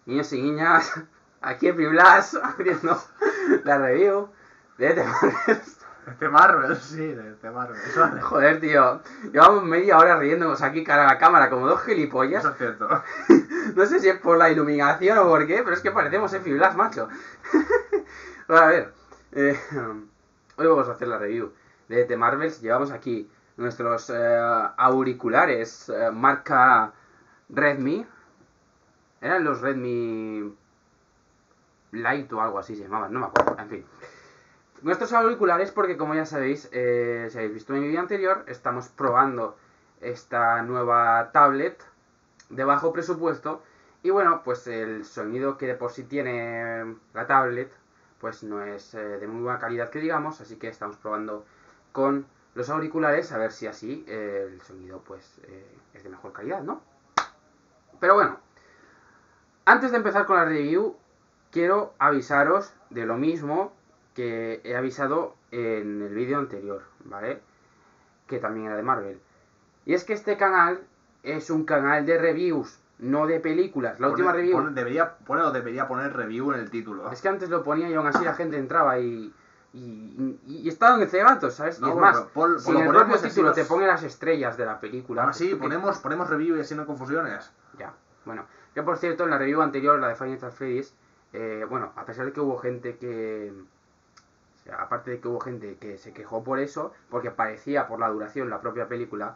Niños y niñas, aquí en Piblas haciendo la review de The Marvels. De Marvel, sí, de Marvel. Eso vale. Joder, tío, llevamos media hora riéndonos aquí cara a la cámara como dos gilipollas. Eso es cierto. No sé si es por la iluminación o por qué, pero es que parecemos en Fiblas, macho. Bueno, a ver, hoy vamos a hacer la review de The Marvels. Llevamos aquí nuestros auriculares marca Redmi. Eran los Redmi Lite o algo así se llamaban, no me acuerdo, en fin. Nuestros auriculares porque como ya sabéis, si habéis visto en mi vídeo anterior, estamos probando esta nueva tablet de bajo presupuesto. Y bueno, pues el sonido que de por sí tiene la tablet, pues no es de muy buena calidad que digamos, así que estamos probando con los auriculares a ver si así el sonido pues es de mejor calidad, ¿no? Pero bueno, antes de empezar con la review, quiero avisaros de lo mismo que he avisado en el vídeo anterior, ¿vale? Que también era de Marvel. Y es que este canal es un canal de reviews, no de películas. La última review... Debería poner review en el título. Es que antes lo ponía y aún así la gente entraba y estaban cegatos, ¿sabes? No, y es bueno, más, si en el propio título los... te pone las estrellas de la película... Ahora sí, ponemos review y así no hay confusiones. Ya, bueno. Que por cierto, en la review anterior, la de Five Nights at Freddy's, bueno, a pesar de que hubo gente que... O sea, aparte de que hubo gente que se quejó por eso, porque parecía por la duración la propia película,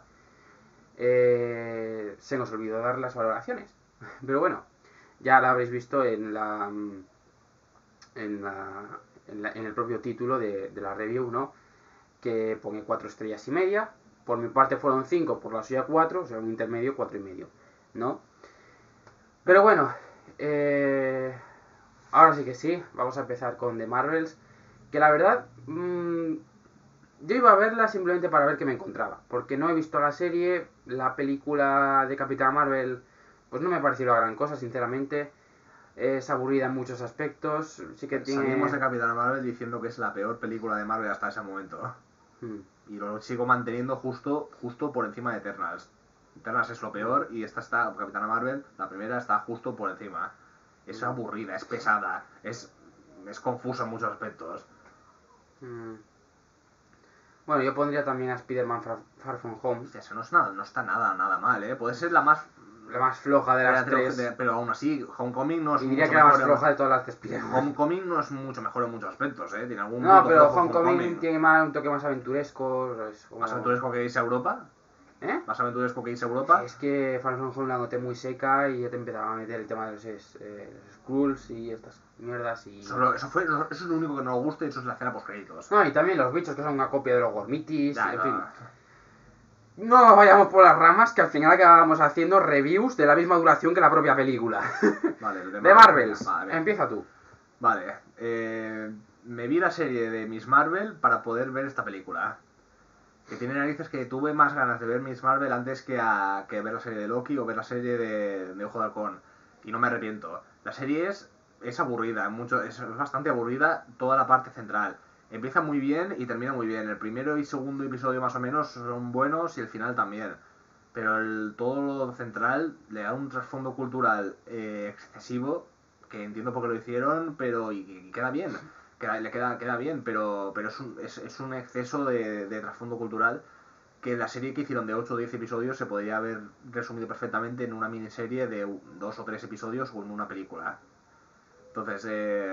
se nos olvidó dar las valoraciones. Pero bueno, ya la habréis visto en el propio título de la review, ¿no? Que pone 4 estrellas y media. Por mi parte fueron 5, por la suya 4, o sea, un intermedio 4 y medio, ¿no? Pero bueno, ahora sí que sí, vamos a empezar con The Marvels. Que la verdad, yo iba a verla simplemente para ver qué me encontraba. Porque no he visto la serie, la película de Capitana Marvel, pues no me ha parecido la gran cosa, sinceramente. Es aburrida en muchos aspectos. Sí que tiene... Salimos de Capitana Marvel diciendo que es la peor película de Marvel hasta ese momento. Y lo sigo manteniendo justo por encima de Eternals. Eternals es lo peor y esta está, Capitana Marvel, la primera, está justo por encima. Es aburrida, es pesada, es confusa en muchos aspectos. Bueno, yo pondría también a Spider-Man Far From Home. Hostia, eso no está nada mal, ¿eh? Puede ser la más floja de las tres. Pero aún así, Homecoming no es y diría que la más floja de todas las de Spider-Man. Homecoming no es mucho mejor en muchos aspectos, ¿eh? Tiene algún no, pero Homecoming tiene un toque más aventuresco. Como... ¿Más aventuresco que irse a Europa? ¿Eh? ¿Más aventuresco que irse a Europa? Es que Far From Home la noté muy seca y ya te empezaba a meter el tema de los Skrulls y estas mierdas y... Eso es lo único que no me gusta y eso es la escena post-créditos. No, y también los bichos que son una copia de los Gormitis, ya, en fin. No vayamos por las ramas, que al final acabamos haciendo reviews de la misma duración que la propia película. Vale, de Marvels. Vale, empieza tú. Vale, me vi la serie de Miss Marvel para poder ver esta película. Que tiene narices que tuve más ganas de ver Miss Marvel antes que ver la serie de Loki o ver la serie de Ojo de Halcón. Y no me arrepiento. La serie es aburrida, es bastante aburrida toda la parte central. Empieza muy bien y termina muy bien. El primero y segundo episodio más o menos son buenos y el final también. Pero todo lo central le da un trasfondo cultural excesivo, que entiendo por qué lo hicieron, pero y queda bien. Queda bien, pero es un exceso de trasfondo cultural que la serie que hicieron de 8 o 10 episodios se podría haber resumido perfectamente en una miniserie de 2 o 3 episodios o en una película. Entonces,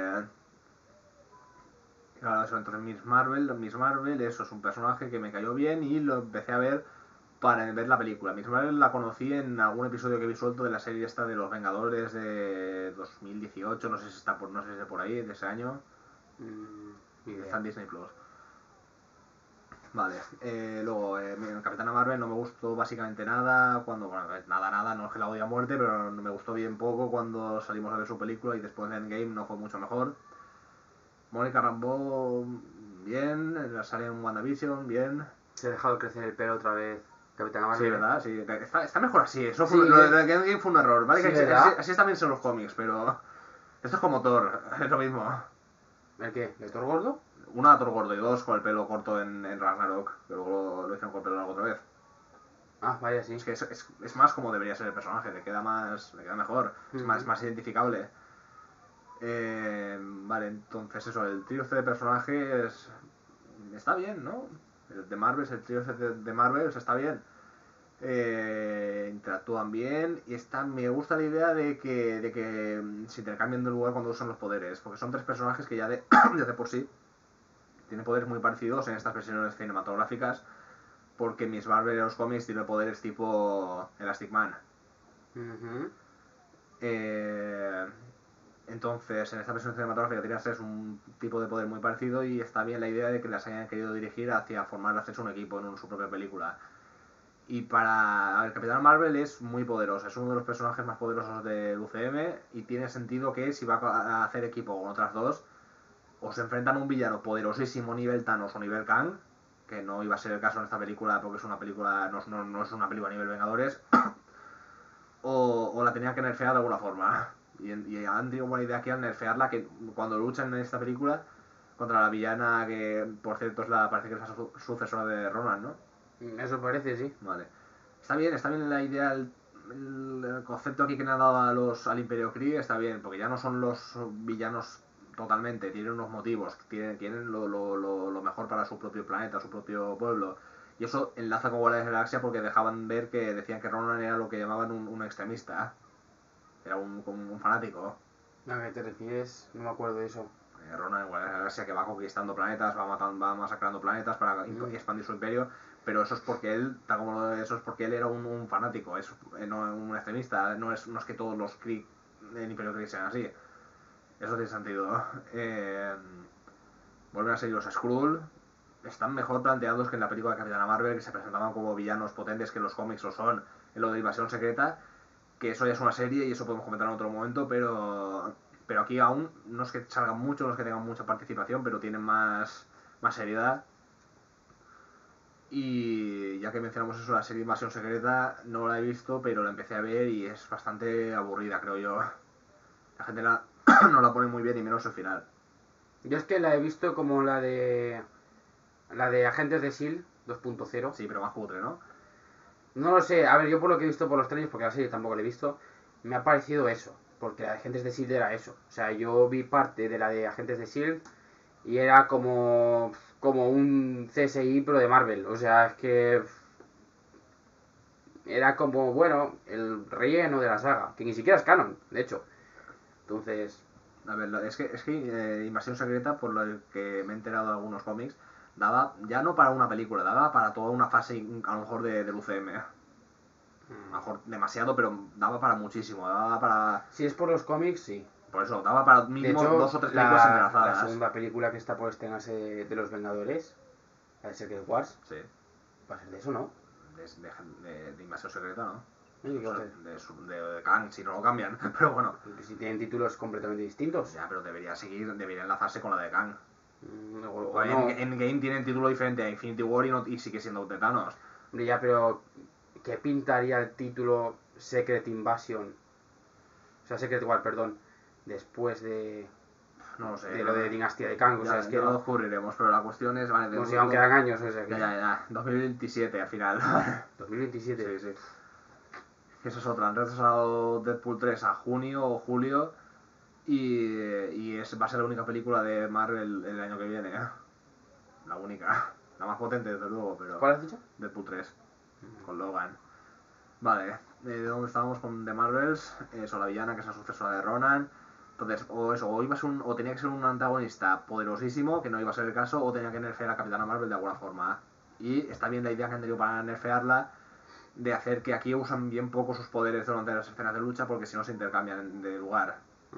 claro, entonces Miss Marvel, eso es un personaje que me cayó bien y lo empecé a ver para ver la película. Miss Marvel la conocí en algún episodio que vi suelto de la serie esta de los Vengadores de 2018, no sé si es de por ahí, de ese año. Está en Disney Plus. Vale, luego Capitana Marvel no me gustó básicamente nada. Nada, no es que la odie a muerte, pero no me gustó bien poco cuando salimos a ver su película y después de Endgame no fue mucho mejor. Mónica Rambeau, bien, la sale en WandaVision, bien. Se ha dejado crecer el pelo otra vez. Capitana Marvel. Sí, ¿verdad? Sí, está mejor así. Eso fue, lo de Endgame fue un error, ¿vale? Sí, que así también son los cómics, pero esto es como Thor, es lo mismo. ¿El qué? ¿El Thor gordo? Una Thor gordo y dos con el pelo corto en Ragnarok, que luego lo hicieron con el pelo largo otra vez. Ah, vaya, sí. Es que es más como debería ser el personaje, le queda mejor, es más identificable. Vale, entonces eso, el trío de personajes está bien, ¿no? El trío de Marvels está bien. Interactúan bien y me gusta la idea de que se intercambian de lugar cuando usan los poderes, porque son tres personajes que ya de por sí tienen poderes muy parecidos en estas versiones cinematográficas, porque Miss Marvel en los cómics tiene poderes tipo Elastic Man. Uh-huh. Entonces, en esta versión cinematográfica tienes un tipo de poder muy parecido y está bien la idea de que las hayan querido dirigir hacia formar hacerse un equipo en su propia película. Y a ver, Capitana Marvel es muy poderosa, es uno de los personajes más poderosos del UCM y tiene sentido que si va a hacer equipo con otras dos, o se enfrentan a un villano poderosísimo nivel Thanos o nivel Kang, que no iba a ser el caso en esta película porque es una película, no es una película a nivel Vengadores, o la tenían que nerfear de alguna forma. Y han tenido buena idea aquí al nerfearla, que cuando luchan en esta película contra la villana, que por cierto parece que es la sucesora de Ronan, ¿no? Eso parece, sí. Vale. Está bien la idea, el concepto aquí que le han dado al Imperio Kree está bien, porque ya no son los villanos totalmente, tienen unos motivos, tienen lo mejor para su propio planeta, su propio pueblo. Y eso enlaza con Guardianes de la Galaxia porque dejaban ver que decían que Ronan era lo que llamaban un extremista. Era un fanático. ¿A qué te refieres? No me acuerdo de eso. Ronan en Guardianes de la Galaxia que va conquistando planetas, va masacrando planetas para expandir su imperio, pero eso es porque él, era un fanático, no un extremista, no es que todos los Kree del Imperio Kree sean así. Eso tiene sentido. Vuelven a ser los Skrull, están mejor planteados que en la película de Capitana Marvel, que se presentaban como villanos potentes que en los cómics lo son en lo de Invasión Secreta, que eso ya es una serie y eso podemos comentar en otro momento, pero aquí aún no es que salgan mucho, no es que tengan mucha participación, pero tienen más seriedad. Y ya que mencionamos eso, la serie Invasión Secreta no la he visto, pero la empecé a ver y es bastante aburrida, creo yo. La gente no la pone muy bien y menos el final. Yo es que la he visto como la de Agentes de S.H.I.E.L.D. 2.0. Sí, pero más cutre, ¿no? No lo sé, a ver, yo por lo que he visto por los trailers, porque la serie tampoco la he visto, me ha parecido eso, porque la de Agentes de S.H.I.E.L.D. era eso. O sea, yo vi parte de la de Agentes de S.H.I.E.L.D. y era como un CSI pero de Marvel. O sea, es que era como, bueno, el relleno de la saga, que ni siquiera es canon, de hecho. Entonces, A ver, es que Invasión Secreta, por lo que me he enterado de algunos cómics, daba ya no para una película, daba para toda una fase a lo mejor del UCM. A lo mejor demasiado, pero daba para muchísimo, daba para... si es por los cómics, sí. Por eso, daba para De mínimo hecho, 2 o 3 películas entrelazadas. la segunda película que está por estrenarse de los Vengadores, la de Secret Wars, Sí. va a ser de eso, ¿no? De Invasión Secreta, ¿no? ¿Y qué va a ser? De Kang, si no lo cambian, pero bueno. Si tienen títulos completamente distintos. Ya, pero debería enlazarse con la de Kang. O no. En Game tienen título diferente a Infinity War y sigue siendo de Thanos. Hombre, ya, pero ¿qué pintaría el título Secret Invasion? O sea, Secret War, perdón. Después de No lo sé. de lo de Dinastía de Kang. O sea, es que ya lo no. descubriremos, pero la cuestión es... Vale, No sé, aún quedan años, o sea que. Ya. 2027 al final. 2027. Sí. Esa es otra. Han retrasado Deadpool 3 a junio o julio. Y va a ser la única película de Marvel el año que viene. La única. La más potente, desde luego, pero... ¿Cuál has dicho? Deadpool 3. Con Logan. Vale, ¿de dónde estábamos con The Marvels? Eso, la villana que es la sucesora de Ronan. Entonces, o tenía que ser un antagonista poderosísimo, que no iba a ser el caso, o tenía que nerfear a Capitana Marvel de alguna forma. Y está bien la idea que han tenido para nerfearla, de hacer que aquí usan bien poco sus poderes durante las escenas de lucha, porque si no se intercambian de lugar.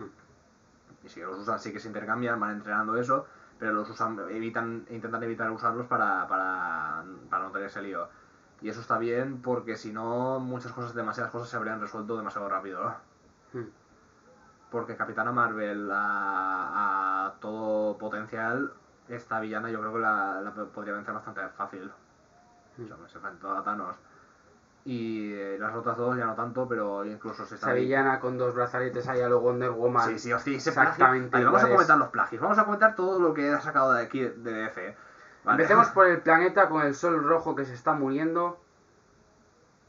Y si los usan, sí que se intercambian, van entrenando eso, pero los usan, intentan evitar usarlos para no tener ese lío. Y eso está bien porque si no, demasiadas cosas se habrían resuelto demasiado rápido. Porque Capitana Marvel a todo potencial, esta villana yo creo que la podría vencer bastante fácil. O sea, se enfrentó a Thanos. Y las otras dos ya no tanto, pero incluso se está... Esa villana con dos brazaletes ahí a lo Wonder Woman. Sí, hostia, exactamente. Vale, vamos a comentar los plagios. Vamos a comentar todo lo que ha sacado de aquí de DC. Vale. Empecemos por el planeta con el sol rojo que se está muriendo.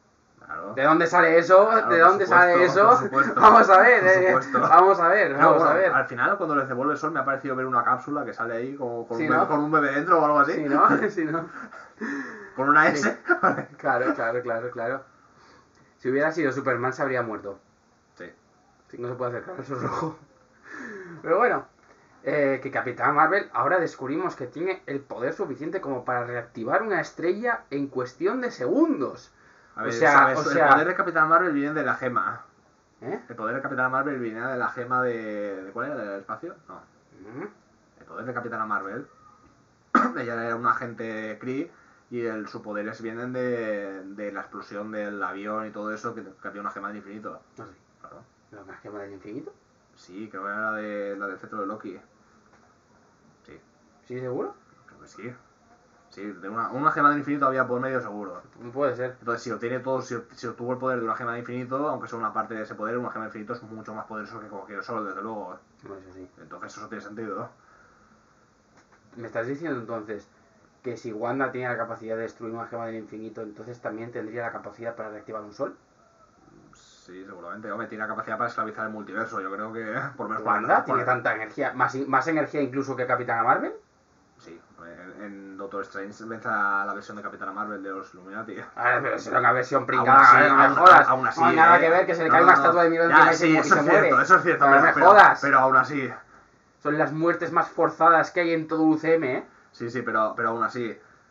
Claro. ¿De dónde sale eso? Claro, ¿De por dónde supuesto, sale eso? por supuesto, Vamos a ver, por supuesto. vamos a ver, Pero vamos a bueno, ver. al final, cuando les devuelve el sol, me ha parecido ver una cápsula que sale ahí como con, Sí, un, bebé, ¿no? con un bebé dentro o algo así. Sí, ¿no? Sí, ¿no? Con una Sí. S. Claro. Si hubiera sido Superman se habría muerto. Sí. Sí, no se puede acercar, eso es rojo. Pero bueno, que Capitán Marvel ahora descubrimos que tiene el poder suficiente como para reactivar una estrella en cuestión de segundos. A ver, o sea, ¿sabes? El poder de Capitán Marvel viene de la gema. ¿Eh? El poder de Capitán Marvel viene de la gema ¿de cuál era? ¿Del espacio? No. ¿Mm? El poder de Capitana Marvel. Ella era un agente Kree y sus poderes vienen de la explosión del avión y todo eso, que había una gema del infinito. No sé. Claro. ¿La gema del infinito? Sí, creo que era la del cetro de Loki. Sí, ¿Sí, seguro? creo que sí. Sí, de una gema del infinito había por medio seguro. Puede ser. Entonces, si obtiene todo, si obtuvo el poder de una gema de infinito, aunque sea una parte de ese poder, una gema de infinito es mucho más poderoso que cualquier sol, desde luego. Bueno, eso sí. Entonces eso tiene sentido. ¿Me estás diciendo entonces que si Wanda tiene la capacidad de destruir una gema del infinito, entonces también tendría la capacidad para reactivar un sol? Sí, seguramente. Hombre, tiene la capacidad para esclavizar el multiverso. Yo creo que por menos ¿Wanda tiene por- tanta energía? ¿Más energía incluso que Capitana Marvel? Sí, en Doctor Strange vence a la versión de Capitana Marvel de los Illuminati. A ver, pero será una versión Aún pringada, así, a ver, no me aún- jodas. aún así, no hay nada que ver, que se le cae una estatua de Milo Ya, encima y sí, se eso es muere. cierto, eso es cierto. No me jodas. Pero aún así. Son las muertes más forzadas que hay en todo UCM, ¿eh? Sí, pero aún así.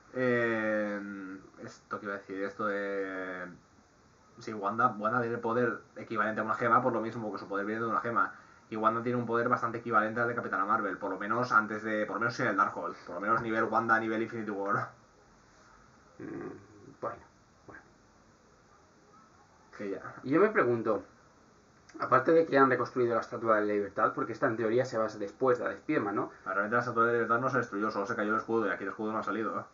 Esto que iba a decir, esto de... Sí, Wanda tiene poder equivalente a una gema, por lo mismo que su poder viene de una gema. Y Wanda tiene un poder bastante equivalente al de Capitana Marvel, por lo menos por lo menos en el Darkhold, por lo menos nivel Wanda, nivel Infinity War. Bueno. Que ya. Y yo me pregunto, aparte de que han reconstruido la Estatua de la Libertad, porque esta en teoría se basa después de la de Spiderman, ¿no? Realmente la Estatua de Libertad no se destruyó, solo se cayó el escudo y aquí el escudo no ha salido.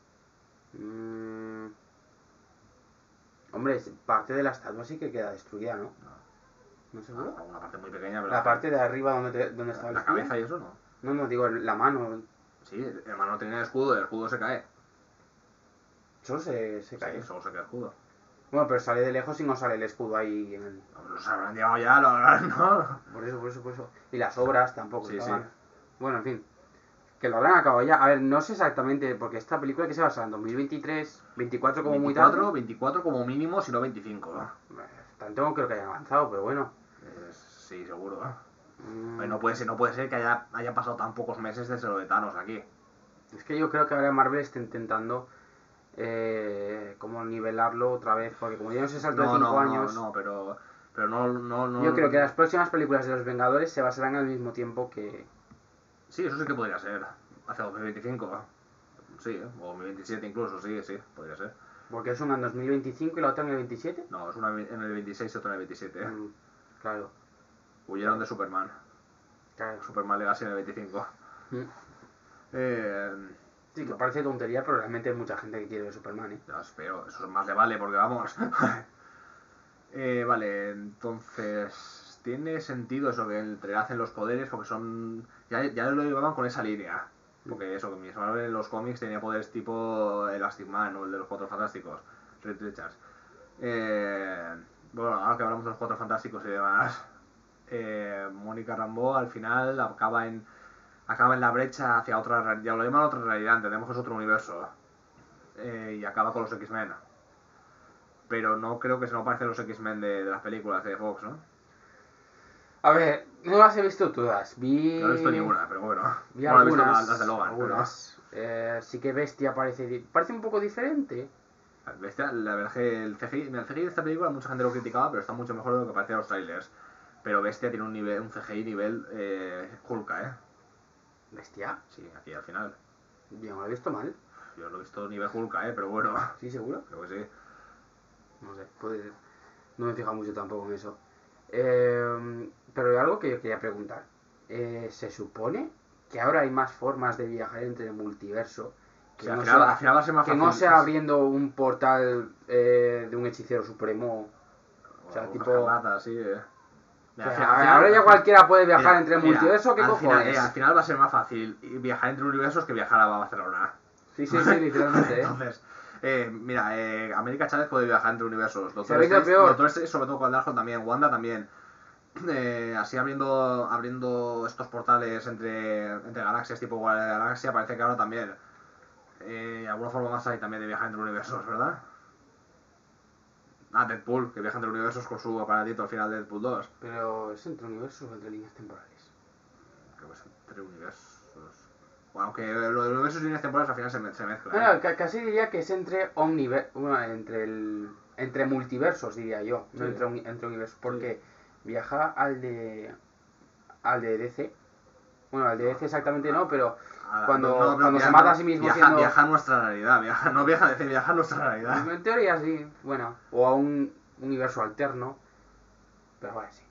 Hombre, parte de la estatua sí que queda destruida, ¿no? ¿No seguro? Una parte muy pequeña, pero... La parte de arriba donde estaba el la escudo. cabeza y eso no. No, digo la mano. Sí, el hermano tenía el escudo se cae. Solo se cae. Sí, solo se cae el escudo. Bueno, pero sale de lejos y no sale el escudo ahí en el... Los habrán llevado ya, ¿no? Por eso. Y las obras tampoco Sí, estaban. sí. Bueno, en fin. Que lo habrán acabado ya. A ver, no sé exactamente, porque esta película que se basa en 2023, 24 como muy tarde. 24 como mínimo, si no 25. Tanto creo que hayan avanzado, pero bueno. Sí, seguro. No puede ser que haya pasado tan pocos meses desde lo de Thanos aquí. Es que yo creo que ahora Marvel está intentando como nivelarlo otra vez, porque como ya no se saltó de 5 años... No, pero no... Yo creo que las próximas películas de los Vengadores se basarán al mismo tiempo que... Sí, eso sí que podría ser. Hacia 2025. Sí, o 2027 incluso, sí, podría ser. Porque es una en 2025 y la otra en el 27. No, es una en el 26 y otra en el 27. Claro. Huyeron de Superman. Claro. Superman Legacy en el 25. Sí, que parece tontería, pero realmente hay mucha gente que quiere ver Superman, ¿eh? Ya espero, eso más le vale, porque vamos. Vale, entonces... Tiene sentido eso que entrelacen los poderes, porque son... Ya lo llevaban con esa línea. Porque eso, que Miss Marvel en los cómics tenía poderes tipo Elastic Man o el de los Cuatro Fantásticos, Reed Richards. Bueno, ahora que hablamos de los Cuatro Fantásticos y demás, Mónica Rambeau al final acaba en la brecha hacia otra... Ya lo llaman otra realidad, entendemos que es otro universo. Y acaba con los X-Men. Pero no creo que se nos parecen los X-Men de las películas de Fox, ¿no? A ver, no las he visto todas. No he visto ninguna, pero bueno. Vi Bueno, he visto algunas. las de Logan. Algunas. Sí que Bestia parece un poco diferente. Bestia, la verdad que el CGI de esta película mucha gente lo criticaba, pero está mucho mejor de lo que parecía en los trailers. Pero Bestia tiene un CGI nivel Hulk, ¿eh? ¿Bestia? Sí, aquí al final. Yo no lo he visto mal. Yo lo he visto nivel Hulk, pero bueno. ¿Sí, seguro? Creo que sí. No sé, puede ser. No me he fijado mucho tampoco en eso. Pero algo que yo quería preguntar. ¿Se supone que ahora hay más formas de viajar entre el multiverso? Que, Sí, no, al final va a ser más que fácil. no sea abriendo un portal de un hechicero supremo. O sea, tipo... Escarlata, sí, Mira, o sea, ahora ya cualquiera puede viajar entre el multiverso, ¿qué cojones? Al final va a ser más fácil viajar entre universos que viajar a Barcelona. Sí, literalmente, Entonces, Mira, América Chávez puede viajar entre universos. Se ve lo peor. Doctor Strange, sobre todo con Darkhold también. Wanda también. Así abriendo estos portales entre galaxias tipo Guardia de la Galaxia, parece que ahora también. De alguna forma más hay también de viajar entre universos, ¿verdad? Deadpool, que viaja entre universos con su aparatito al final de Deadpool 2. Pero es entre universos o entre líneas temporales. Creo que es entre universos. Bueno, aunque lo de universos y líneas temporales al final se mezcla. Bueno, casi diría que es entre entre multiversos, diría yo, Sí. no entre universos, porque viaja al de DC. Bueno, al de DC exactamente no, pero cuando se mata a sí mismo viaja a nuestra realidad, no viaja a nuestra realidad. En teoría sí, bueno, o a un universo alterno, pero bueno, sí.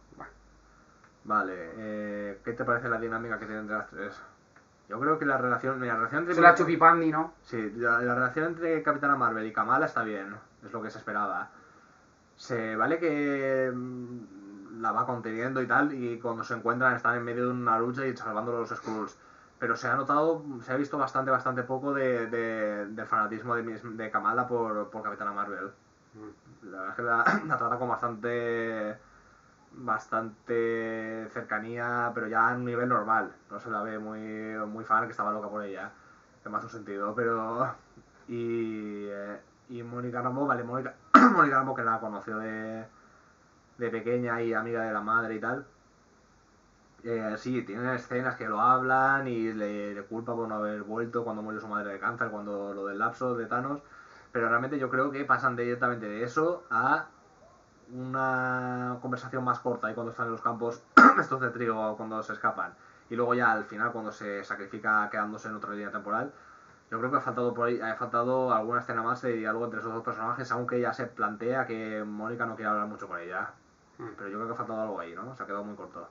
Vale, ¿qué te parece la dinámica que tienen entre las tres? Yo creo que la relación entre... Es la chupipandi, ¿no? Sí, la relación entre Capitana Marvel y Kamala está bien, es lo que se esperaba. Vale que la va conteniendo y tal, y cuando se encuentran están en medio de una lucha y salvando a los Skrulls. Pero se ha visto bastante poco del fanatismo de Kamala por Capitana Marvel. La verdad es que la trata con bastante cercanía, pero ya a un nivel normal. No se la ve muy fan, que estaba loca por ella, en más un sentido, pero... Y Mónica Rambeau, vale, Mónica Rambeau, que la conoció de pequeña y amiga de la madre y tal. Sí, tienen escenas que lo hablan y le culpa por no haber vuelto cuando murió su madre de cáncer, cuando lo del lapso de Thanos, pero realmente yo creo que pasan directamente de eso a una conversación más corta y cuando están en los campos estos de trigo cuando se escapan, y luego ya al final cuando se sacrifica quedándose en otra línea temporal. Yo creo que ha faltado alguna escena más de diálogo entre esos dos personajes, aunque ya se plantea que Mónica no quiere hablar mucho con ella, pero yo creo que ha faltado algo ahí, ¿no? Se ha quedado muy corto.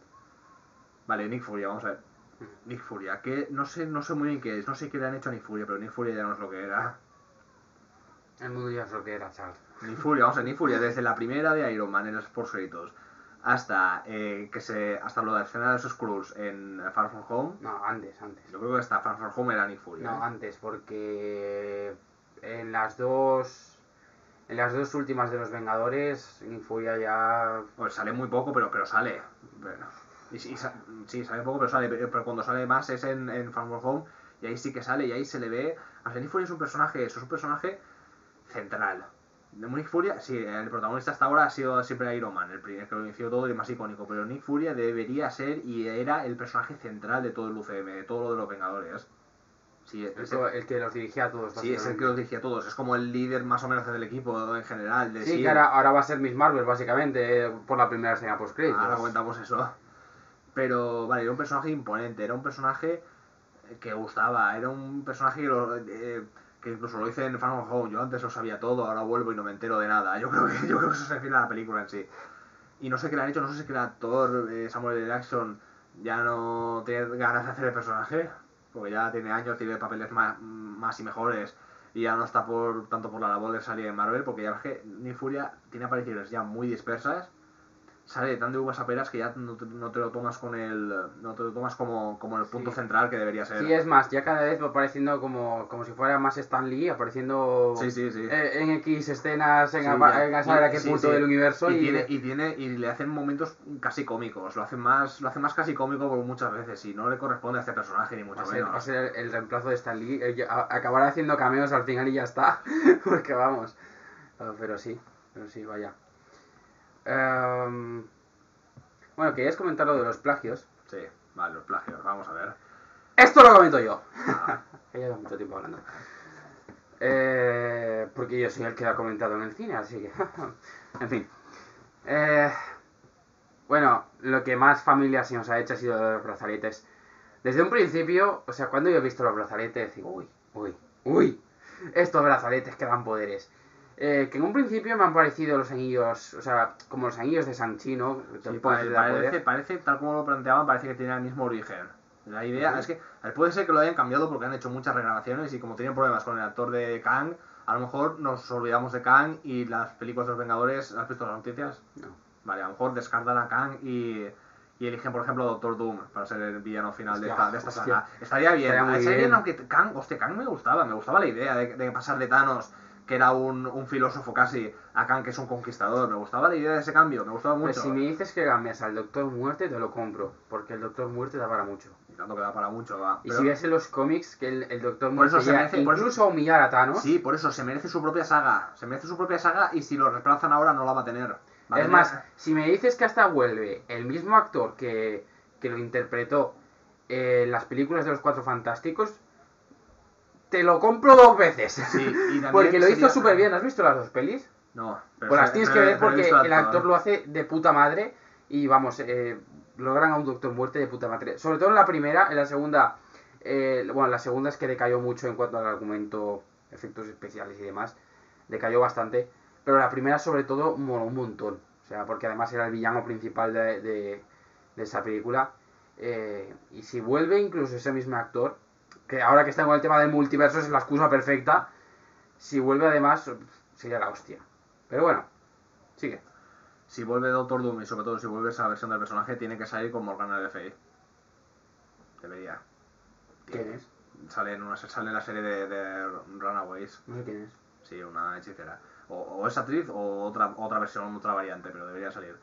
Vale, Nick Furia, vamos a ver. Nick Furia, que no sé muy bien qué es, no sé qué le han hecho a Nick Furia, pero Nick Furia ya no es lo que era. El mundo ya es lo que era, Charles. Nick Furia, desde la primera de Iron Man en los Sports Créditos hasta hasta lo de la escena de esos Skrulls en Far From Home. No, antes. Yo creo que hasta Far From Home era Nick Furia. No, antes, porque en las dos últimas de los Vengadores, Nick Furia ya... Pues sale muy poco, pero sale. Bueno, sí, sale poco, pero sale. Pero cuando sale más es en Far From Home, y ahí sí que sale, y ahí se le ve... O sea, Nick Furia es un personaje central. De Nick Furia, sí, el protagonista hasta ahora ha sido siempre Iron Man, el que lo inició todo y el más icónico, pero Nick Furia debería ser y era el personaje central de todo el UCM, de todo lo de los Vengadores. Sí, el que los dirigía a todos. Sí, es el que los dirigía a todos, es como el líder más o menos del equipo en general. Sí, que ahora va a ser Miss Marvel, básicamente, por la primera escena post-créditos. Ahora comentamos eso. Pero, vale, era un personaje imponente, era un personaje que gustaba, era un personaje que incluso lo hice en Far From Home. Yo antes lo sabía todo, ahora vuelvo y no me entero de nada. Yo creo que eso se refiere a la película en sí. Y no sé qué le han hecho, no sé si que el actor Samuel L. Jackson ya no tiene ganas de hacer el personaje, porque ya tiene años, tiene papeles más y mejores, y ya no está tanto por la labor de salir en Marvel, porque ya ves que Nick Furia tiene apariciones ya muy dispersas, sale tan de uvas a peras que ya no te lo tomas como el punto central que debería ser. Sí, es más, ya cada vez va apareciendo como si fuera más Stan Lee, apareciendo en X escenas, a saber a qué punto del universo. Y le hacen momentos casi cómicos, lo hace más casi cómico por muchas veces, y no le corresponde a este personaje ni mucho menos. Va a ser el reemplazo de Stan Lee, acabará haciendo cameos al final y ya está, porque vamos. Pero sí, vaya. Bueno, querías comentar lo de los plagios. Sí, vale, los plagios, vamos a ver. Esto lo comento yo. Que llevo mucho tiempo hablando. Porque yo soy el que lo ha comentado en el cine, así que... en fin. Bueno, lo que más familia se nos ha hecho ha sido los brazaletes. Desde un principio, o sea, cuando yo he visto los brazaletes, digo, uy, estos brazaletes que dan poderes. Que en un principio me han parecido los anillos, o sea, como los anillos de Shang-Chi, ¿no? Sí, parece, tal como lo planteaban, parece que tiene el mismo origen. La idea es que puede ser que lo hayan cambiado porque han hecho muchas regrabaciones y como tienen problemas con el actor de Kang, a lo mejor nos olvidamos de Kang y las películas de los Vengadores. ¿Has visto las noticias? No. Vale, a lo mejor descartan a Kang y y eligen, por ejemplo, a Doctor Doom para ser el villano final de Hostia, esta hostia. saga. Estaría bien, Estaría muy estaría bien. bien, aunque Kang me gustaba la idea de pasar de Thanos, que era un filósofo casi, a Kang, que es un conquistador. Me gustaba la idea de ese cambio, me gustaba Pues mucho. si me dices que cambias al Doctor Muerte, te lo compro, porque el Doctor Muerte da para mucho. Y tanto que da para mucho, va. Y Pero- si ves en los cómics que el Doctor Por Muerte eso se llega merece- por incluso a humillar a Thanos, Sí, por eso, se merece su propia saga. Se merece su propia saga y si lo reemplazan ahora no la va a tener. Va a es tener- más, si me dices que hasta vuelve el mismo actor que lo interpretó en las películas de los Cuatro Fantásticos, te lo compro 2 veces. Sí, y también Porque lo hizo sería- súper bien. ¿Has visto las 2 pelis? No, pero Pues las tienes que ver pero he porque visto al el actor lo hace de puta madre y vamos, logran a un Doctor Muerte de puta madre. Sobre todo en la primera, en la segunda, bueno, la segunda es que decayó mucho en cuanto al argumento, efectos especiales y demás, decayó bastante, pero la primera sobre todo moló un montón, o sea, porque además era el villano principal de esa película, y si vuelve incluso ese mismo actor, que ahora que está con el tema del multiverso es la excusa perfecta, si vuelve además sería la hostia. Pero bueno, sigue. Si vuelve Doctor Doom y sobre todo si vuelve esa versión del personaje, tiene que salir con Morgana Le Fay. Debería. ¿Quién es? Sale en la serie de Runaways. No sé quién es. Sí, una hechicera. O es actriz o otra versión, otra variante, pero debería salir.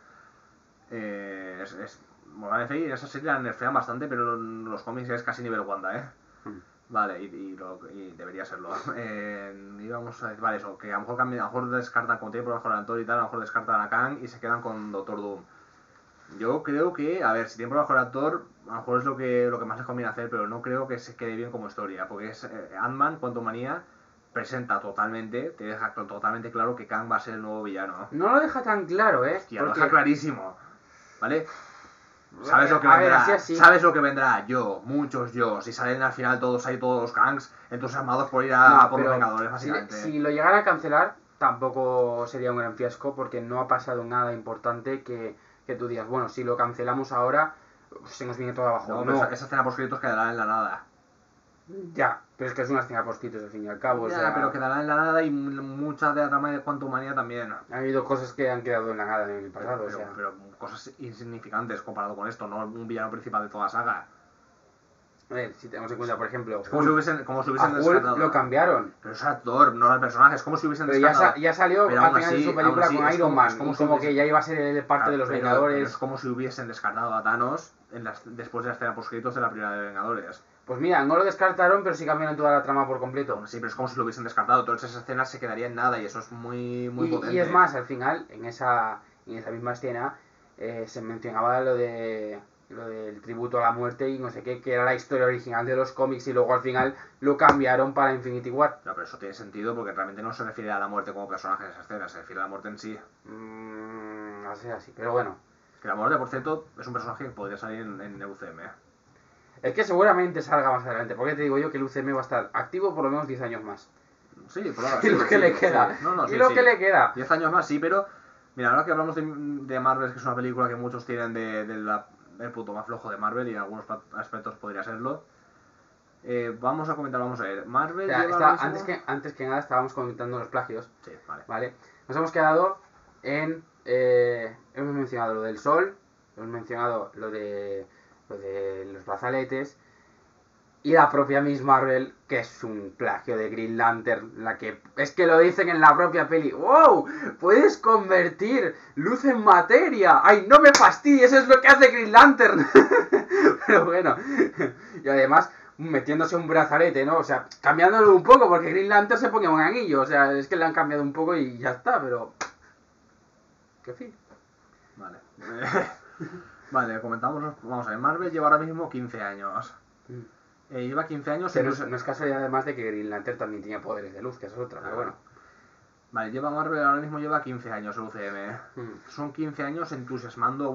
Morgana Le Fay en esa serie la nerfean bastante, pero en los cómics es casi nivel Wanda, ¿eh? Vale, y debería serlo. Íbamos a decir, vale, eso, que a lo mejor descartan con tiempo mejor actor y tal, a lo mejor descartan a Kang y se quedan con Doctor Doom. Yo creo que, a ver, si tiempo mejor actor, a lo mejor es lo que más les conviene hacer, pero no creo que se quede bien como historia, porque es Ant-Man, Quantumania, presenta totalmente, te deja totalmente claro que Kang va a ser el nuevo villano. No lo deja tan claro, Hostia, lo deja clarísimo, ¿vale? ¿Sabes Sabes lo que vendrá, sabes lo que vendrá, muchos yo, si salen al final todos ahí, todos los Kangs, entusiasmados por ir a por los Vengadores, básicamente. Si lo llegara a cancelar, tampoco sería un gran fiasco, porque no ha pasado nada importante que tú digas, bueno, si lo cancelamos ahora, se nos viene todo abajo. No, No, pero esa escena post créditos quedará en la nada. ya, pero es que es una escena post-créditos al fin y al cabo. Ya, o sea, pero quedará en la nada y mucha de la trama de Quantumania también. ha habido cosas que han quedado en la nada en el pasado. Pero, o sea. pero cosas insignificantes comparado con esto, no un villano principal de toda la saga. A ver, si tenemos en cuenta, por ejemplo, Es como si hubiesen a Hulk descartado. lo cambiaron. Pero es actor, no el personaje, es como si hubiesen Pero descartado. ya salió Pero al aún final de así- su película aún así con es Iron como- Man. es como y si como hubiese- que ya iba a ser el parte de los Pero Vengadores. es como si hubiesen descartado a Thanos después de la escena post créditos de la primera de Vengadores. Pues mira, no lo descartaron, pero sí cambiaron toda la trama por completo. Sí, pero es como si lo hubiesen descartado. Todas esas escenas se quedarían en nada y eso es muy potente. Y es más, al final, en esa misma escena, se mencionaba lo del tributo a la muerte y no sé qué, que era la historia original de los cómics y luego al final lo cambiaron para Infinity War. No, pero eso tiene sentido porque realmente no se refiere a la muerte como personaje en esa escena, se refiere a la muerte en sí. No sé así, pero bueno. Que la muerte, por cierto, es un personaje que podría salir en UCM. Es que seguramente salga más adelante, porque te digo yo que el UCM va a estar activo por lo menos 10 años más. Sí, por ahora Y lo que le queda. Sí. No, y sí, lo sí. que le queda. 10 años más, sí, pero... Mira, ahora que hablamos de Marvel, que es una película que muchos tienen del puto más flojo de Marvel y en algunos aspectos podría serlo. Vamos a ver. Marvel O sea, lleva ahora mismo- antes que nada estábamos comentando los plagios. Sí, vale. ¿Vale? Nos hemos quedado en... hemos mencionado lo del sol, hemos mencionado lo de los brazaletes y la propia Miss Marvel, que es un plagio de Green Lantern, la que es que lo dicen en la propia peli. ¡Wow! Puedes convertir luz en materia. ¡Ay, no me fastidies! Eso es lo que hace Green Lantern. Pero bueno, y además metiéndose un brazalete, ¿no? O sea, cambiándolo un poco, porque Green Lantern se ponía un anillo. O sea, es que le han cambiado un poco y ya está, pero... ¿Qué fin? Vale. Vale, comentamos. Vamos a ver, Marvel lleva ahora mismo 15 años. Lleva 15 años Pero en... no es casualidad además de que Green Lantern también tenía poderes de luz, que eso es otra, pero bueno. Vale, Marvel ahora mismo lleva 15 años el UCM. Son 15 años entusiasmando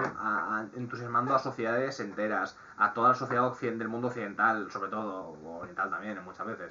a sociedades enteras, a toda la sociedad del mundo occidental, sobre todo, o oriental también, muchas veces.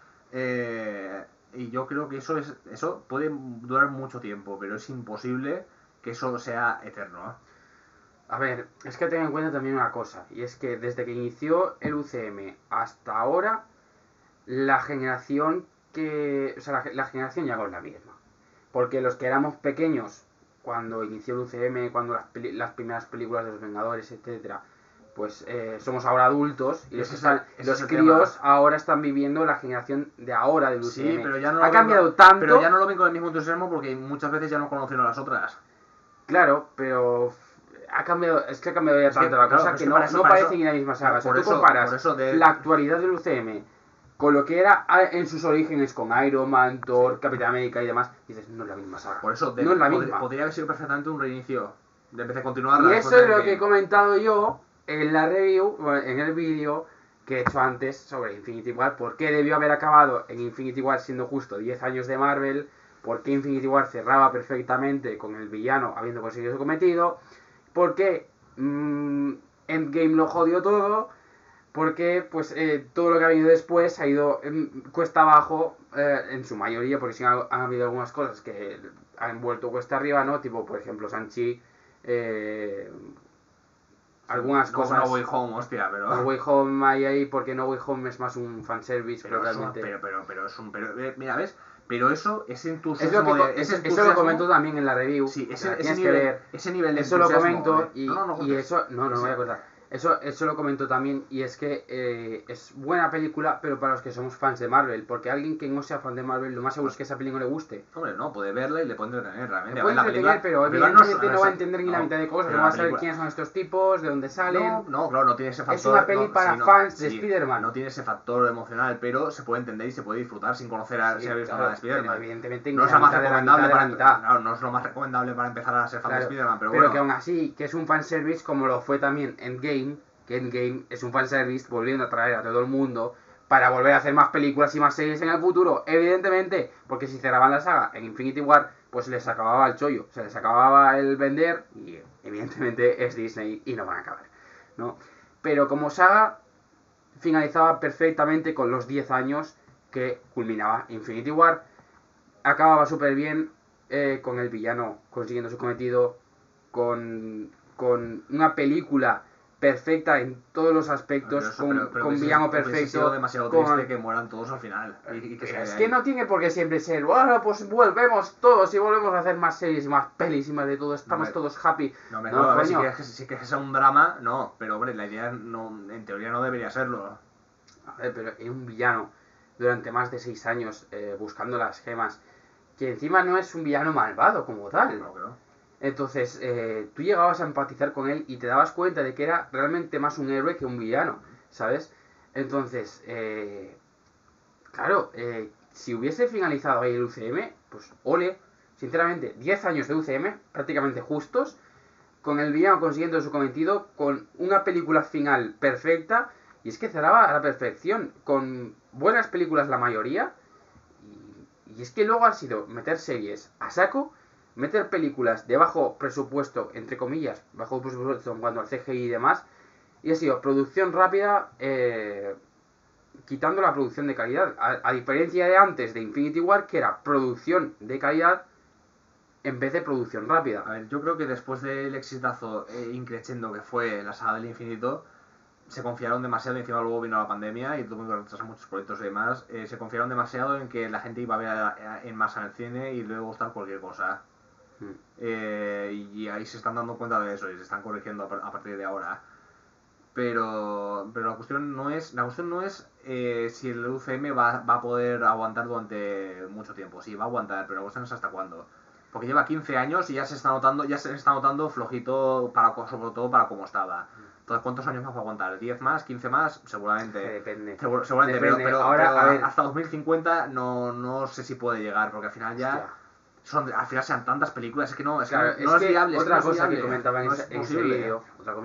Y yo creo que eso puede durar mucho tiempo, pero es imposible que eso sea eterno. A ver, es que ten en cuenta también una cosa, y es que desde que inició el UCM hasta ahora, la generación la generación ya no es la misma. Porque los que éramos pequeños cuando inició el UCM, cuando las primeras películas de los Vengadores, etcétera, pues somos ahora adultos y los críos ahora están viviendo la generación de ahora del UCM. Sí, pero ya no ha cambiado tanto. Pero ya no lo ven con el mismo entusiasmo porque muchas veces ya no conocen a las otras. Claro, pero ha cambiado ya tanto la cosa que no parecen ir a la misma saga. O sea, tú comparas la actualidad del UCM con lo que era en sus orígenes con Iron Man, Thor, Capitán América y demás, dices, no es la misma saga. Por eso no es la misma. Podría haber sido perfectamente un reinicio. De empezar a continuar. Y eso es lo que he comentado yo en la review, en el vídeo que he hecho antes sobre Infinity War. ¿Por qué debió haber acabado en Infinity War siendo justo 10 años de Marvel? ¿Por qué Infinity War cerraba perfectamente con el villano habiendo conseguido su cometido? ¿Por qué Endgame lo jodió todo? Porque pues todo lo que ha venido después ha ido cuesta abajo en su mayoría, porque sí han habido algunas cosas que han vuelto cuesta arriba, ¿no? Tipo, por ejemplo, Shang-Chi, algunas cosas... No Way Home, hostia, pero... No Way Home hay ahí, porque No Way Home es más un fanservice, pero realmente... Pero es un... Mira, ¿ves? Pero eso, ese entusiasmo... Eso lo comento también en la review. Sí, ese nivel de eso lo comento y eso... No voy a cortar. Eso lo comento también, y es que es buena película, pero para los que somos fans de Marvel, porque a alguien que no sea fan de Marvel, lo más seguro es que esa película le guste. Hombre, no, puede verla y le puede entretener, realmente. Le puede entretener, pero evidentemente no va a entender ni la mitad de cosas, no va a saber quiénes son estos tipos, de dónde salen. No, claro, no tiene ese factor. Es una peli para fans de Spider-Man. No tiene ese factor emocional, pero se puede entender y se puede disfrutar sin conocer si ha visto nada de Spider-Man. Evidentemente no es lo más recomendable no es lo más recomendable para empezar a ser fan de Spider-Man, pero bueno. Pero que aún así, que es un fanservice como lo fue también Endgame, que Endgame es un fanservice volviendo a traer a todo el mundo para volver a hacer más películas y más series en el futuro, evidentemente, porque si cerraban la saga en Infinity War, pues les acababa el chollo, se les acababa el vender y evidentemente es Disney y no van a acabar, ¿no? Pero como saga finalizaba perfectamente con los 10 años que culminaba Infinity War, acababa súper bien con el villano consiguiendo su cometido, con una película perfecta en todos los aspectos, con villano perfecto. Demasiado triste que mueran todos al final. Que no tiene por qué siempre ser, bueno, pues volvemos todos y volvemos a hacer más series y más pelis y más de todo, estamos todos happy. Si que sea un drama, no, pero hombre, la idea en teoría no debería serlo. A ver, pero es un villano durante más de 6 años buscando las gemas, que encima no es un villano malvado como tal. No, creo. Entonces, tú llegabas a empatizar con él y te dabas cuenta de que era realmente más un héroe que un villano, ¿sabes? Entonces, claro, si hubiese finalizado ahí el UCM, pues ole, sinceramente, 10 años de UCM, prácticamente justos, con el villano consiguiendo su cometido, con una película final perfecta, y es que cerraba a la perfección, con buenas películas la mayoría, y es que luego ha sido meter series a saco, meter películas de bajo presupuesto, entre comillas, bajo presupuesto en cuanto al CGI y demás, y ha sido producción rápida, quitando la producción de calidad, a diferencia de antes de Infinity War, que era producción de calidad en vez de producción rápida. A ver, yo creo que después del exitazo increciendo que fue la saga del infinito, se confiaron demasiado, y encima luego vino la pandemia y tuvo que retrasar muchos proyectos y demás, se confiaron demasiado en que la gente iba a ver en masa en el cine y luego gustar cualquier cosa. Y ahí se están dando cuenta de eso y se están corrigiendo a partir de ahora. Pero la cuestión no es si el UCM va a poder aguantar durante mucho tiempo. Sí, va a aguantar, pero la cuestión es hasta cuándo. Porque lleva 15 años y ya se está notando flojito, sobre todo para cómo estaba. Entonces, ¿cuántos años más va a aguantar? ¿10 más? ¿15 más? Seguramente. Depende. Seguramente, Depende. Pero ahora, a ver, hasta 2050 no sé si puede llegar, porque al final ya... al final sean tantas películas, es que no es viable. Otra cosa que comentaba en ese vídeo,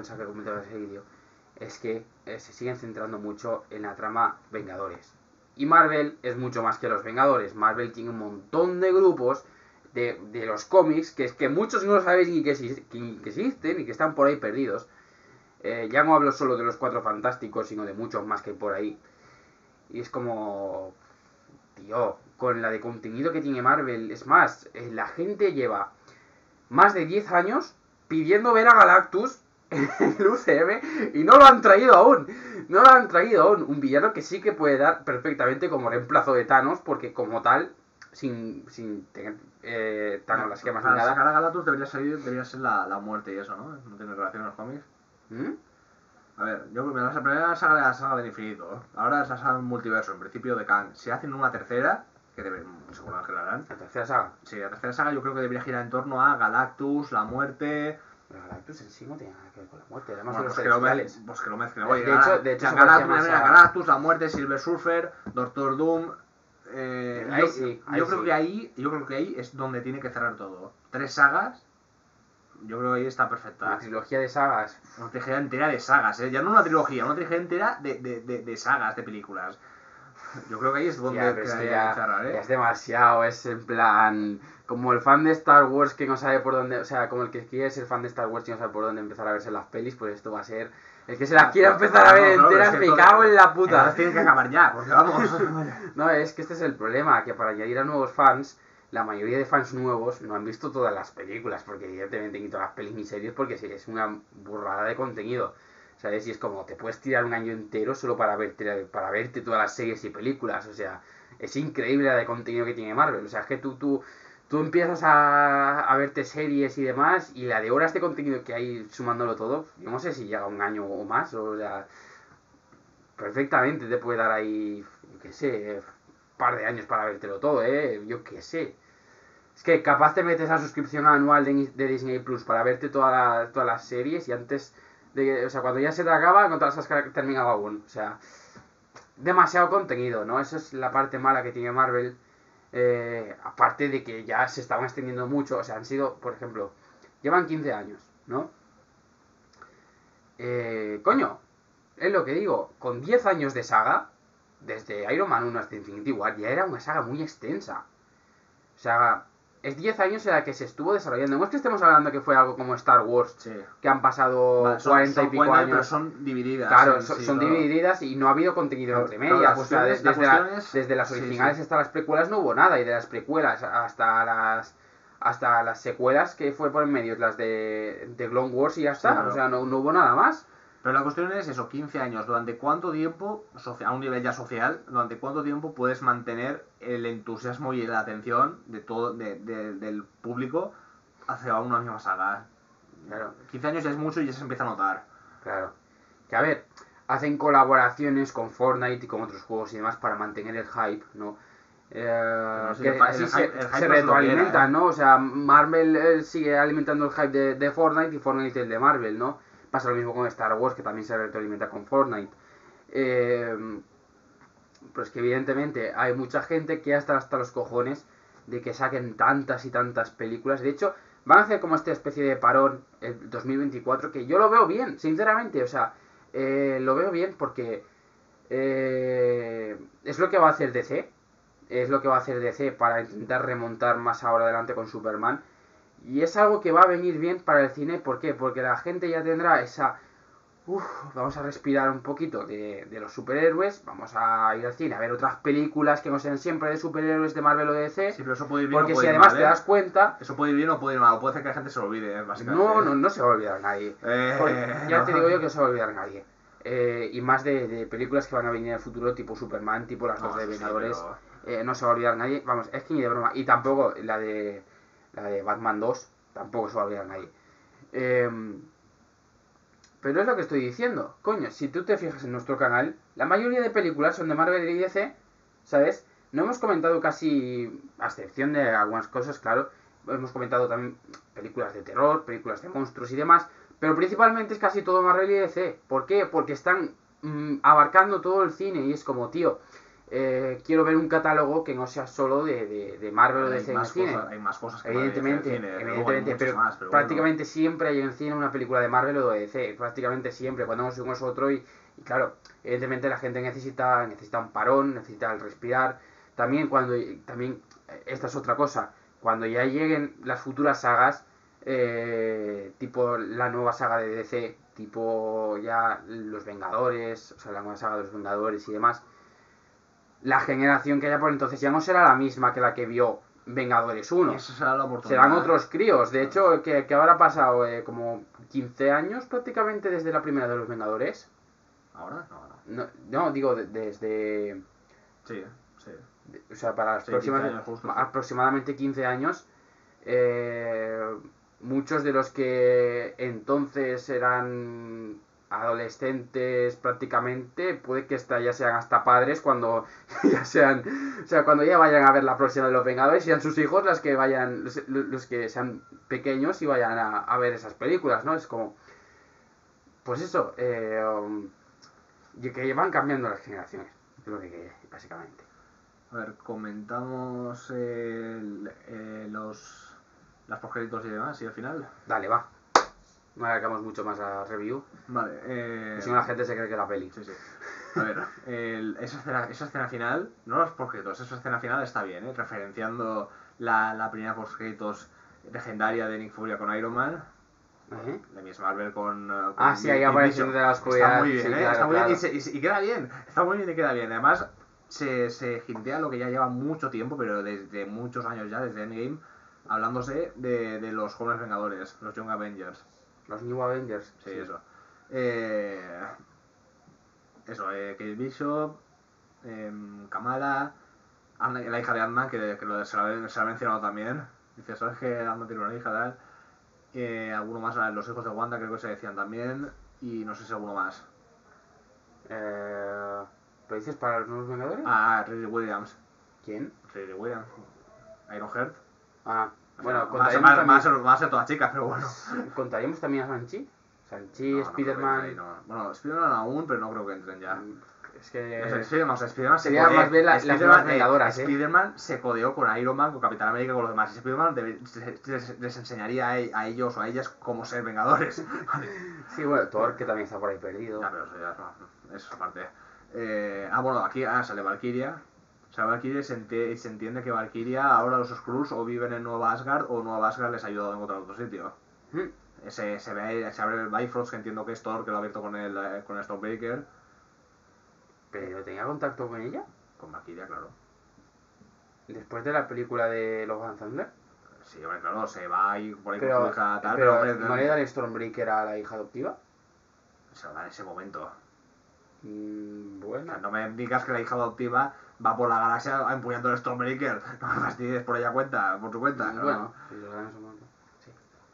es que se siguen centrando mucho en la trama Vengadores. Y Marvel es mucho más que los Vengadores. Marvel tiene un montón de grupos de los cómics que muchos no lo sabéis ni que existen y que están por ahí perdidos. Ya no hablo solo de los Cuatro Fantásticos, sino de muchos más que hay por ahí. Y es como... Tío, con la de contenido que tiene Marvel, es más, la gente lleva más de 10 años pidiendo ver a Galactus en el UCM y no lo han traído aún. No lo han traído aún. Un villano que sí que puede dar perfectamente como reemplazo de Thanos, porque como tal sin tener Thanos las gemas ni Para nada. sacar a Galactus debería ser la muerte y eso, ¿no? No tiene relación con los cómics. ¿Mm? A ver, yo creo que la primera saga de la saga del infinito, ¿eh? Ahora es la saga del multiverso, en principio de Kang. Si hacen una tercera, que seguramente que la harán. La tercera saga. Sí, la tercera saga yo creo que debería girar en torno a Galactus, la muerte. Pero Galactus en sí no tiene nada que ver con la muerte, además Bueno, de los pues, que lo celestiales. pues que lo mezclen. De Oye, hecho, se parecía Galactus, más mira, a- Galactus, la muerte, Silver Surfer, Doctor Doom. Ahí sí, ahí yo creo sí. yo creo que ahí es donde tiene que cerrar todo. 3 sagas, yo creo que ahí está perfecta. Una trilogía de sagas. Una trilogía entera de sagas, ¿eh? Ya no una trilogía, una trilogía entera de sagas, de películas. Yo creo que ahí es donde Ya, pero es que quedaría ya, cerrar, ¿eh? ya es demasiado, es en plan... Como el fan de Star Wars que no sabe por dónde... O sea, como el que quiere ser fan de Star Wars y no sabe por dónde empezar a verse las pelis, pues esto va a ser... El que se las quiera empezar a ver No, enteras, es que me cago en la puta. Entonces tienen que acabar ya, porque vamos. No, es que este es el problema, que para añadir a nuevos fans, la mayoría de fans nuevos no han visto todas las películas, porque evidentemente ni todas las pelis ni series, porque sí, es una burrada de contenido, ¿sabes? Y es como, te puedes tirar un año entero solo para verte todas las series y películas, o sea, es increíble la de contenido que tiene Marvel, o sea, es que tú empiezas a verte series y demás, y la de horas de contenido que hay sumándolo todo, yo no sé si llega a un año o más, o sea, perfectamente te puede dar ahí, yo qué sé, un par de años para vértelo todo, yo qué sé. Es que capaz te metes a suscripción anual de Disney Plus para verte todas las series y antes de, o sea, cuando ya se te acaba, no te las has terminado aún. O sea, demasiado contenido, ¿no? Esa es la parte mala que tiene Marvel. Aparte de que ya se estaban extendiendo mucho, o sea, han sido, por ejemplo, llevan 15 años, ¿no? Coño, es lo que digo, con 10 años de saga, desde Iron Man 1 hasta Infinity War, ya era una saga muy extensa. O sea, es 10 años en la que se estuvo desarrollando. No es que estemos hablando que fue algo como Star Wars, Sí. que han pasado Vale, 40 y pico cuentas, años. pero son divididas. Claro, sí, son claro. divididas y no ha habido contenido Claro, entre claro, medias. la O sea, cuestión es- desde las sí, originales sí. hasta las precuelas no hubo nada. Y de las precuelas hasta las secuelas que fue por en medio, las de Clone Wars y ya está. pero- O sea, no hubo nada más. Pero la cuestión es eso, 15 años, ¿durante cuánto tiempo, a un nivel ya social, durante cuánto tiempo puedes mantener el entusiasmo y la atención de todo del público hacia una misma saga? Claro. 15 años ya es mucho y ya se empieza a notar. Claro. Que a ver, hacen colaboraciones con Fortnite y con otros juegos y demás para mantener el hype, ¿no? Pero sí, Que el así hype se no es lo que retroalimentan, era, ¿eh? ¿no? O sea, Marvel sigue alimentando el hype de Fortnite y Fortnite el de Marvel, ¿no? Pasa lo mismo con Star Wars, que también se retroalimenta con Fortnite. Pues que evidentemente hay mucha gente que ya está hasta los cojones de que saquen tantas y tantas películas. De hecho, van a hacer como esta especie de parón el 2024, que yo lo veo bien, sinceramente. O sea, lo veo bien porque es lo que va a hacer DC. Es lo que va a hacer DC para intentar remontar más ahora adelante con Superman. Y es algo que va a venir bien para el cine. ¿Por qué? Porque la gente ya tendrá esa... vamos a respirar un poquito de los superhéroes. Vamos a ir al cine a ver otras películas que no sean siempre de superhéroes de Marvel o de DC. Sí, pero eso puede ir bien Porque o puede si ir además mal, te das cuenta... Eso puede ir bien o puede ir mal, o puede hacer que la gente se lo olvide, básicamente. No se va a olvidar nadie. Ya No. te digo yo que no se va a olvidar nadie. Y más de películas que van a venir en el futuro, tipo Superman, tipo las dos de eso sí, Vengadores. pero- No se va a olvidar nadie. Vamos, es que ni de broma. Y tampoco la de Batman 2, tampoco se va a olvidar nadie. Pero es lo que estoy diciendo. Coño, si tú te fijas en nuestro canal, la mayoría de películas son de Marvel y DC, ¿sabes? No hemos comentado casi, a excepción de algunas cosas, claro, hemos comentado también películas de terror, películas de monstruos y demás, pero principalmente es casi todo Marvel y DC. ¿Por qué? Porque están abarcando todo el cine y es como, tío, quiero ver un catálogo que no sea solo de Marvel o DC en el cine. Hay más cosas que Evidentemente, Marvel en el cine, evidentemente, hay pero muchas más, pero prácticamente siempre hay en el cine una película de Marvel o de DC, prácticamente siempre, cuando uno es otro y claro, evidentemente la gente necesita un parón, necesita el respirar, también esta es otra cosa, cuando ya lleguen las futuras sagas, tipo la nueva saga de DC, tipo ya los Vengadores, o sea, la nueva saga de los Vengadores y demás, la generación que haya por entonces ya no será la misma que la que vio Vengadores 1. Y eso será la oportunidad. Serán otros críos. De hecho, que habrá pasado como 15 años prácticamente desde la primera de los Vengadores. ¿Ahora? No. No, digo, desde... Sí, sí. O sea, para las Sí, próximas 15 años justo, sí. aproximadamente 15 años, muchos de los que entonces eran adolescentes prácticamente, puede que ya sean hasta padres cuando ya sean, o sea, cuando ya vayan a ver la próxima de los Vengadores, sean sus hijos las que vayan, los que sean pequeños y vayan a ver esas películas, ¿no? Es como, pues eso, y que van cambiando las generaciones, es lo que básicamente. A ver, comentamos las postcréditos y demás, y al final. Dale, va. No alargamos mucho más la review. Vale, Si no la gente se cree que la peli. Sí, sí. A ver, esa escena final, no los postcréditos, esa escena final está bien, ¿eh? Referenciando la primera postcréditos legendaria de Nick Fury con Iron Man. De Miss Marvel con sí, ahí aparece de la oscuridad. Está muy bien, sí, ¿eh? claro, Está muy claro. bien y queda bien. Está muy bien y queda bien. Además, se hintea lo que ya lleva mucho tiempo, pero desde muchos años ya, desde Endgame, hablándose de los jóvenes Vengadores, los Young Avengers. Los New Avengers. Sí, eso. Kate Bishop, Kamala, la hija de Ant-Man, que se la ha mencionado también. Dice, ¿sabes que Ant-Man tiene una hija, tal? Alguno más, los hijos de Wanda creo que se decían también, y no sé si alguno más. ¿Lo dices para los nuevos Vengadores? Riri Williams. ¿Quién? Riri Williams. Ironheart. Bueno, va a ser todas chicas, pero bueno. ¿Contaríamos también a Sanchi? Sanchi, Spider-Man. No. Bueno, Spider-Man aún, pero no creo que entren ya. Es que. O sea, Spider-Man se sería más bien las nuevas Vengadoras, Spider-Man se codeó con Iron Man, con Capitán América, con los demás. Y Spider-Man les enseñaría a ellos o a ellas cómo ser Vengadores. Sí, bueno, Thor, que también está por ahí perdido. Ya, pero eso es aparte. Bueno, aquí sale Valkyria. O sea, Valkyria se entiende que Valkyria, ahora los Skrulls o viven en Nueva Asgard o Nueva Asgard les ha ayudado a encontrar otro sitio. Se abre el Bifrost, que entiendo que es Thor, que lo ha abierto con el Stormbreaker. ¿Pero tenía contacto con ella? Con Valkyria, claro. ¿Después de la película de Love and Thunder? Sí, hombre, claro, se va ahí por ahí con su hija tal, pero hombre, ¿no le da el Stormbreaker a la hija adoptiva? Se lo da en ese momento. Bueno. O sea, no me digas que la hija adoptiva va por la galaxia empuñando el Stormbreaker. No me fastidies por ella por su cuenta. Bueno, si lo da en ese momento. Sí.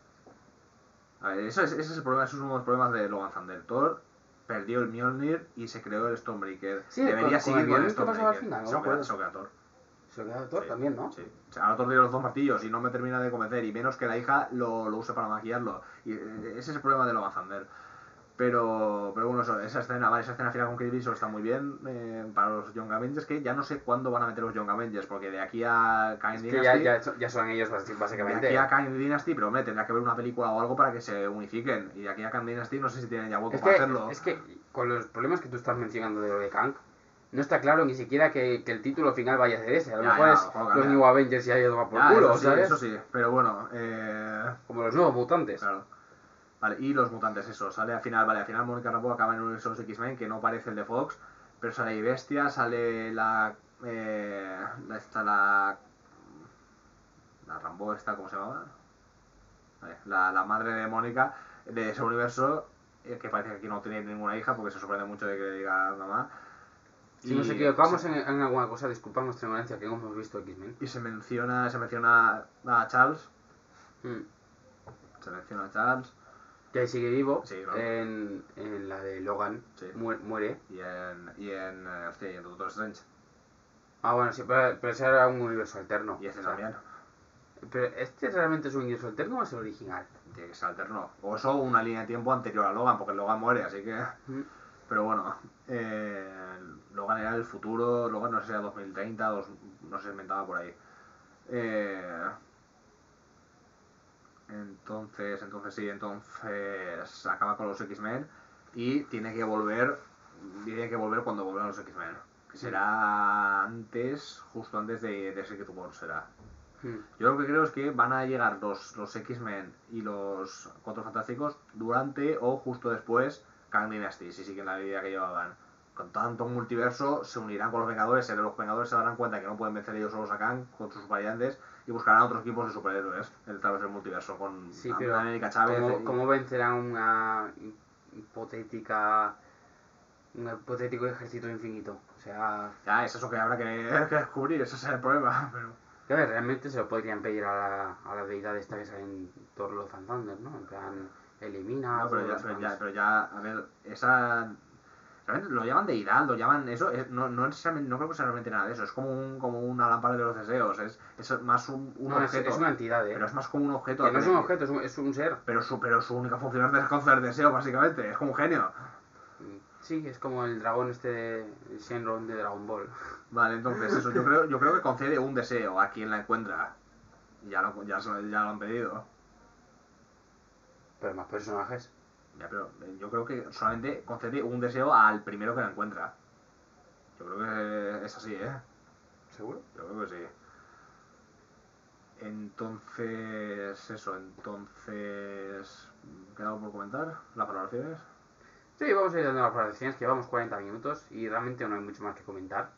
A ver, ese es el problema, esos son uno de los problemas de Love and Thunder. Thor perdió el Mjolnir y se creó el Stormbreaker. Sí, debería seguir con el Stormbreaker. ¿Qué pasó al final? Se lo queda Thor. Se lo queda Thor también, ¿no? Sí. O sea, ahora Thor tiene los dos martillos y no me termina de convencer, y menos que la hija lo use para maquillarlo. Y ese es el problema de Love and Thunder. Pero bueno, esa escena final con Kate Bishop está muy bien para los Young Avengers, que ya no sé cuándo van a meter los Young Avengers, porque de aquí a Kang Dynasty... ya son ellos básicamente. De aquí a Kang Dynasty, pero hombre, tendrá que haber una película o algo para que se unifiquen. Y de aquí a Kang Dynasty no sé si tienen ya hueco para hacerlo. Es que con los problemas que tú estás mencionando de lo de Kang, no está claro ni siquiera que el título final vaya a ser ese. A lo mejor es los New Avengers y ahí va por culo, ¿sabes? Eso sí, pero bueno... Como los nuevos mutantes. Claro. Vale, y los mutantes, eso, sale al final Mónica Rambeau acaba en uno de esos X-Men, que no parece el de Fox, pero sale ahí Bestia, sale la Rambeau esta, ¿cómo se llamaba? Vale, la madre de Mónica, de ese universo, que parece que aquí no tiene ninguna hija, porque se sorprende mucho de que diga mamá. Si nos equivocamos en alguna cosa, disculpa nuestra ignorancia, que no hemos visto X-Men. Y se menciona a Charles. Se menciona a Charles. Que ahí sigue vivo, sí, claro. en la de Logan, sí. Muere. Y en Doctor Strange. Bueno, sí, pero ese era un universo alterno. Y este también. ¿Pero este realmente es un universo alterno o es el original? Tiene que ser alterno. O eso, una línea de tiempo anterior a Logan, porque Logan muere, así que... Pero bueno, Logan era el futuro, Logan no sé si era 2030, no se inventaba por ahí. Entonces acaba con los X-Men y tiene que volver cuando vuelvan los X-Men, que será justo antes de Secret Wars será. Yo lo que creo es que van a llegar los X-Men y los Cuatro Fantásticos durante o justo después Kang Dynasty, si siguen la idea que llevaban. Con tanto multiverso se unirán con los Vengadores, los Vengadores se darán cuenta que no pueden vencer ellos solos a Kang con sus variantes y buscarán otros equipos de superhéroes a través del multiverso con América Chávez. ¿Cómo vencerán una hipotética un hipotético ejército infinito. O sea, Ya, es eso que habrá que descubrir, ese es el problema. Pero... que a ver, realmente se lo podrían pedir a la deidad esta que sale en Thor Love and Thunder, ¿no? En plan, elimina No, a todos los fans. pero ya, a ver, esa... Realmente lo llaman deidad, lo llaman eso, no creo que sea realmente nada de eso, es como una lámpara de los deseos, es más un No, objeto. es una entidad, Pero es más como un objeto. Que no es un objeto, es un ser. Pero su única función es conceder deseo, básicamente, es como un genio. Sí, es como el dragón este de Shenron de Dragon Ball. Vale, entonces eso, yo creo que concede un deseo a quien la encuentra. Ya lo han pedido. Pero más personajes. Ya, pero yo creo que solamente concede un deseo al primero que la encuentra. Yo creo que es así, ¿eh? ¿Seguro? Yo creo que sí. Entonces, ¿queda algo por comentar? ¿Las valoraciones? Sí, vamos a ir dando las valoraciones, que llevamos 40 minutos y realmente no hay mucho más que comentar.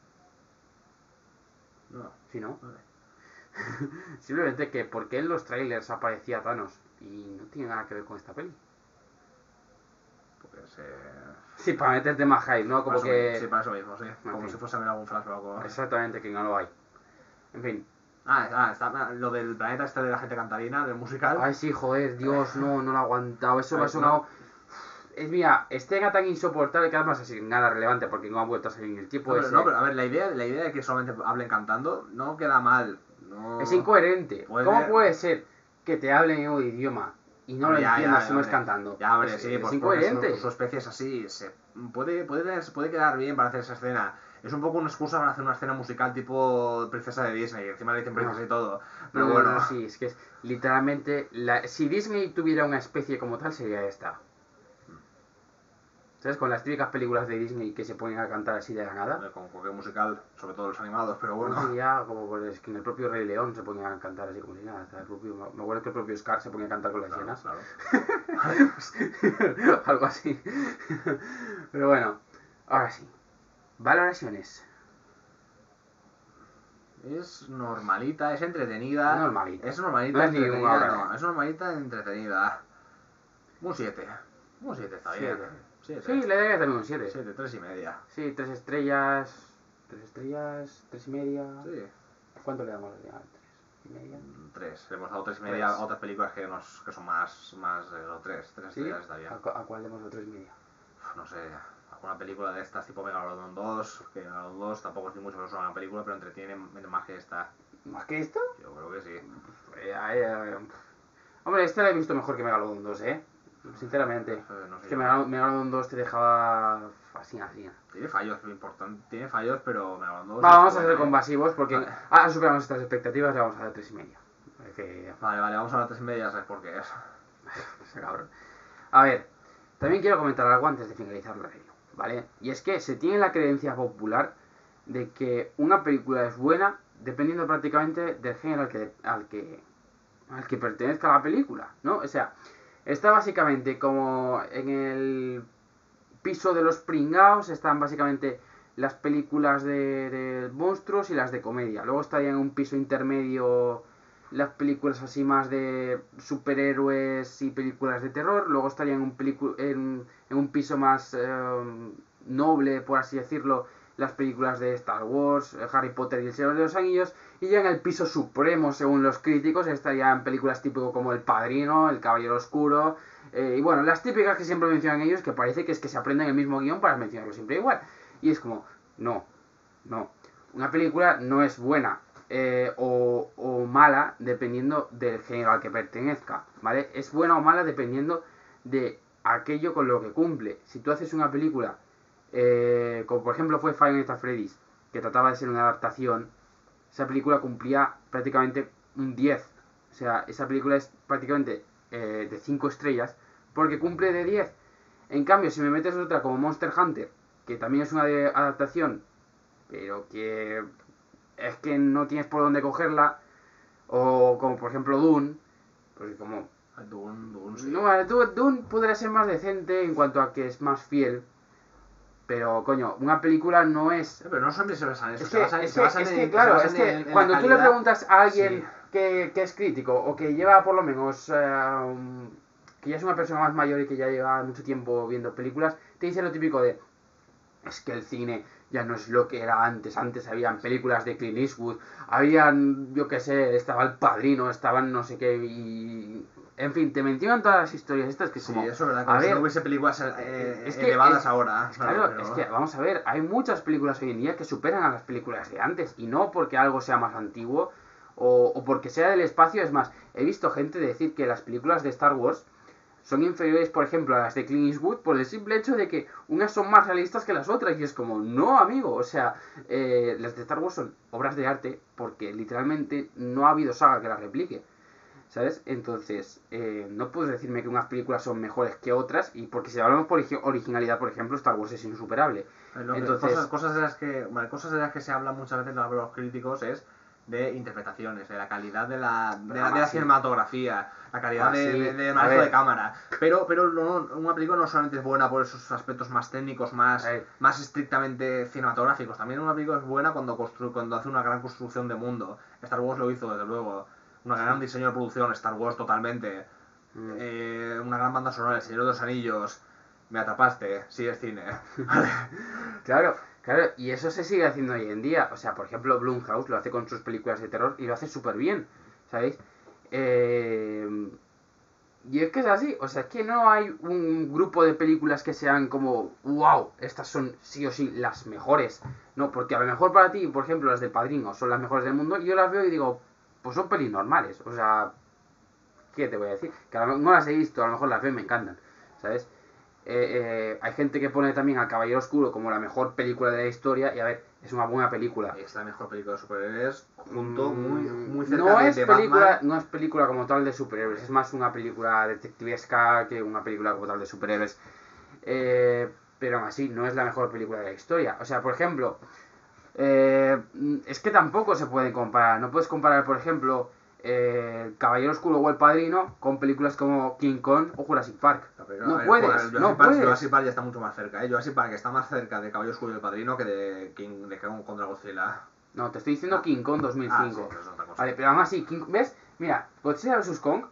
No. ¿Sí, no? Vale. Simplemente que porque en los trailers aparecía Thanos y no tiene nada que ver con esta peli. Pues, Sí, para meterte más hype, ¿no? Como que... Sí, para eso mismo, sí. Como fin. si fuese a ver algún flashback o algo. Exactamente, que no lo hay. En fin. Está lo del planeta este de la gente cantarina, del musical. Ay, sí, joder, Dios, no lo he aguantado. Eso me ha sonado... Es mira, escena tan insoportable que además así nada relevante porque no ha vuelto a salir en el tiempo ese. No, pero a ver, la idea de que solamente hablen cantando no queda mal. No... Es incoherente. ¿Cómo puede ser que te hablen en un idioma y no lo entiendas si no es cantando? Ya, hombre, sí, es pues incoherente. Su especie es así. Puede quedar bien para hacer esa escena. Es un poco una excusa para hacer una escena musical tipo princesa de Disney. Encima le dicen princesa y todo. Pero bueno. No, sí, es que es literalmente... Si Disney tuviera una especie como tal sería esta. ¿Sabes? Con las típicas películas de Disney que se ponen a cantar así de la nada. Con cualquier musical, sobre todo los animados, pero bueno. No sería como pues, que en el propio Rey León se ponía a cantar así como si nada. Me acuerdo que el propio Scar se ponía a cantar con las hienas. Claro. Algo así. Pero bueno, ahora sí. Valoraciones. Es normalita, es entretenida. Normalita. Es normalita, no es entretenida. No, es normalita, entretenida. Un 7. Un 7 está bien. 7. Sí, le daría también un 7. 7, 3,5. Sí, 3 estrellas. 3 estrellas, 3,5. Sí. ¿Cuánto le damos? 3,5. 3. Le hemos dado 3,5 a otras películas que son más 3. 3 ¿Sí? estrellas está bien. ¿A cuál le hemos dado 3,5? No sé. Alguna película de estas tipo Megalodon 2, que Megalodon 2 tampoco es ni mucho menos una película, pero entretiene más que esta. ¿Más que esto? Yo creo que sí. Hombre, esta la he visto mejor que Megalodon 2, sinceramente. No sé Es que Megalodon 2 te dejaba así. Tiene fallos, lo importante. Tiene fallos, pero Megalodon 2... Vamos a ser compasivos porque ahora superamos estas expectativas y vamos a dar 3,5. Vale, vamos a dar 3,5, ya sabes por qué es. Ese cabrón. A ver, también quiero comentar algo antes de finalizar la review, ¿vale? Y es que se tiene la creencia popular de que una película es buena dependiendo prácticamente del género al que pertenezca la película, ¿no? O sea, está básicamente como en el piso de los pringaos, están básicamente las películas de monstruos y las de comedia. Luego estarían en un piso intermedio las películas así más de superhéroes y películas de terror. Luego estarían en un piso más noble, por así decirlo, las películas de Star Wars, Harry Potter y el Señor de los Anillos. Y ya en el piso supremo, según los críticos, estarían películas tipo como El Padrino, El Caballero Oscuro. Y bueno, las típicas que siempre mencionan ellos, que parece que es que se aprenden el mismo guión para mencionarlo siempre igual. Y es como, no. Una película no es buena o mala dependiendo del género al que pertenezca, ¿vale? Es buena o mala dependiendo de aquello con lo que cumple. Si tú haces una película, como por ejemplo fue Five Nights at Freddy's, que trataba de ser una adaptación, esa película cumplía prácticamente un 10. O sea, esa película es prácticamente de 5 estrellas porque cumple de 10. En cambio, si me metes otra como Monster Hunter, que también es una adaptación, pero que es que no tienes por dónde cogerla, o como por ejemplo Dune, pues como... Dune, sí. No, Dune podría ser más decente en cuanto a que es más fiel, pero coño, una película no es... Pero no siempre se basan en eso, claro, cuando tú le preguntas a alguien que es crítico, o que lleva por lo menos... que ya es una persona más mayor y que ya lleva mucho tiempo viendo películas, te dice lo típico de... es que el cine ya no es lo que era antes. Antes habían películas de Clint Eastwood, habían, yo qué sé, estaba El Padrino, estaban no sé qué, y... En fin, te mencionan todas las historias estas que Sí, como... eso es verdad, a como si ver, no hubiese películas es que, elevadas ahora. claro, pero... es que, vamos a ver, hay muchas películas hoy en día que superan a las películas de antes, y no porque algo sea más antiguo, o porque sea del espacio. Es más, he visto gente decir que las películas de Star Wars son inferiores, por ejemplo, a las de Clint Eastwood por el simple hecho de que unas son más realistas que las otras. Y es como, no, amigo, o sea, las de Star Wars son obras de arte porque literalmente no ha habido saga que las replique, ¿sabes? Entonces, no puedes decirme que unas películas son mejores que otras, y porque si hablamos por originalidad, por ejemplo, Star Wars es insuperable. Entonces, cosas de las que se habla muchas veces los críticos es de interpretaciones, de la calidad de la sí, cinematografía, la calidad de a manejo ver, de cámara. Pero no, una película no solamente es buena por esos aspectos más técnicos, más estrictamente cinematográficos. También una película es buena cuando hace una gran construcción de mundo. Star Wars lo hizo, desde luego. Un gran diseño de producción, Star Wars totalmente. Una gran banda sonora, El Señor de los Anillos. Me atrapaste, sí es cine. Claro, claro, y eso se sigue haciendo hoy en día. O sea, por ejemplo, Blumhouse lo hace con sus películas de terror y lo hace súper bien, ¿sabéis? Y es que es así, o sea, es que no hay un grupo de películas que sean como, wow, estas son sí o sí las mejores. No, porque a lo mejor para ti, por ejemplo, las del Padrino son las mejores del mundo, y yo las veo y digo, pues son pelis normales. O sea, ¿qué te voy a decir? Que a lo mejor no las he visto, a lo mejor las veo y me encantan, ¿sabes? Hay gente que pone también al Caballero Oscuro como la mejor película de la historia, y a ver, es una buena película. Es la mejor película de superhéroes, muy cerca no de, es de película, Batman. no es película como tal de superhéroes, es más una película detectivesca que una película como tal de superhéroes. Pero aún así, no es la mejor película de la historia. O sea, por ejemplo, es que tampoco se puede comparar. No puedes comparar, por ejemplo, Caballero Oscuro o El Padrino con películas como King Kong o Jurassic Park. No puedes, no puedes. Jurassic Park ya está mucho más cerca, ¿eh? Jurassic Park está más cerca de Caballero Oscuro y El Padrino que de King Kong contra Godzilla. No, te estoy diciendo King Kong 2005. Sí, pero es otra cosa. Vale, pero aún así, ¿ves? Mira, Godzilla vs. Kong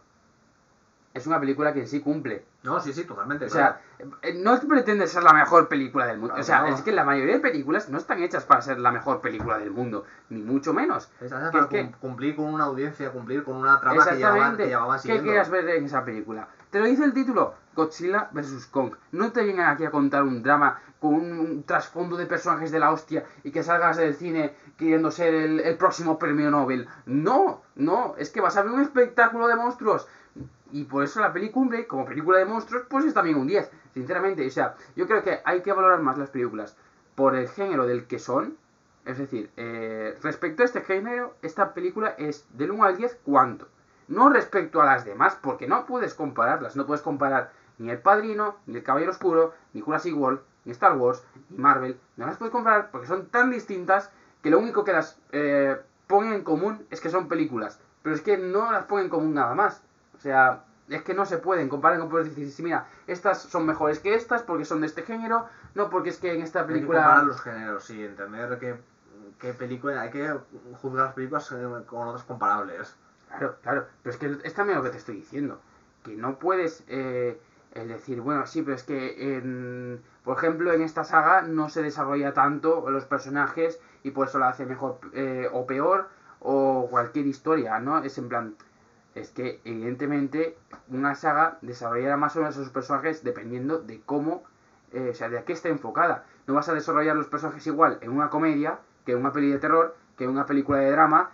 es una película que en sí cumple. No, sí, totalmente. O sea, no pretende ser la mejor película del mundo. Claro, o sea, no. es que la mayoría de películas no están hechas para ser la mejor película del mundo, ni mucho menos. Está hecha para cumplir con una audiencia, cumplir con una trama que llevaban siguiendo. ¿Qué quieras ver en esa película? Te lo dice el título, Godzilla vs. Kong. No te vengan aquí a contar un drama con un trasfondo de personajes de la hostia y que salgas del cine queriendo ser el próximo premio Nobel. No, es que vas a ver un espectáculo de monstruos. Y por eso la peli cumple, como película de monstruos, pues es también un 10, sinceramente. O sea, yo creo que hay que valorar más las películas por el género del que son. Es decir, respecto a este género, esta película es del 1 al 10, ¿cuánto? No respecto a las demás, porque no puedes compararlas. No puedes comparar ni El Padrino, ni El Caballero Oscuro, ni Jurassic World, ni Star Wars, ni Marvel. No las puedes comparar porque son tan distintas que lo único que las ponen en común es que son películas. Pero es que no las ponen en común nada más. O sea, es que no se pueden comparar. No puedes decir, sí, mira, estas son mejores que estas porque son de este género. No, porque es que en esta película... Hay que comparar los géneros, sí, entender qué película... Hay que juzgar las películas con otras comparables. Claro, pero es que es también lo que te estoy diciendo. Que no puedes el decir, bueno, sí, pero es que, por ejemplo, en esta saga no se desarrolla tanto los personajes y por eso la hace mejor o peor, o cualquier historia, ¿no? Es en plan... Es que, evidentemente, una saga desarrollará más o menos a sus personajes dependiendo de cómo, o sea, de a qué está enfocada. No vas a desarrollar los personajes igual en una comedia, que en una peli de terror, que en una película de drama,